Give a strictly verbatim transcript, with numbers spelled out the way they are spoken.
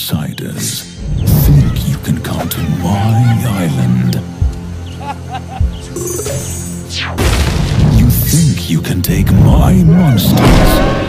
outsiders think you can come to my island. You think you can take my monsters